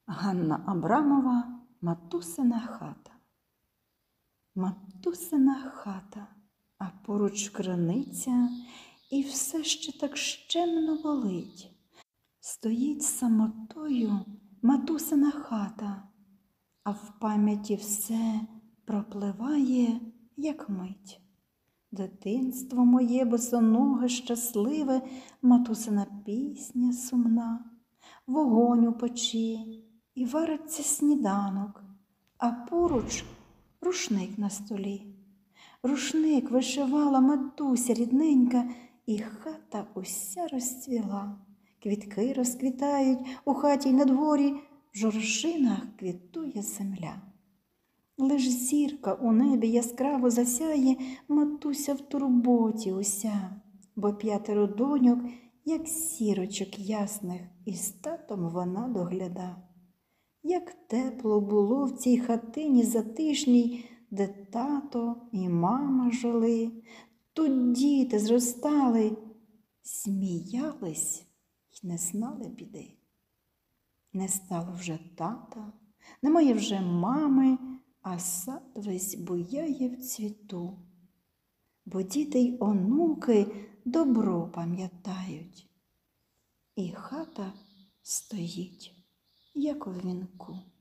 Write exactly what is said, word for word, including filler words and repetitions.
Ганна Абрамова «Матусина хата». Матусина хата, а поруч криниця, і все ще так щемно болить. Стоїть самотою матусина хата, а в пам'яті все пропливає, як мить. Дитинство моє босоноге, щасливе, матусина пісня сумна, вогонь у печі, і вариться сніданок, а поруч рушник на столі. Рушник вишивала матуся рідненька, і хата уся розцвіла. Квітки розквітають у хаті й на дворі, в жоржинах квітує земля. Лиш зірка у небі яскраво засяє, матуся в турботі уся, бо п'ятеро доньок, як сірочок ясних, і з татом вона догляда. Як тепло було в цій хатині затишній, де тато і мама жили. Тут діти зростали, сміялись й не знали біди. Не стало вже тата, немає вже мами, а сад весь буяє в цвіту. Бо діти й онуки добро пам'ятають, і хата стоїть, як у вінку.